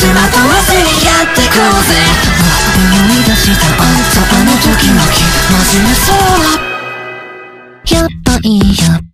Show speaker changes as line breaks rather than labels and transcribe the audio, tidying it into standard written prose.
まとわずにやってこうぜ。思い出したあんたあの時の気真面目そう。やっぱいいや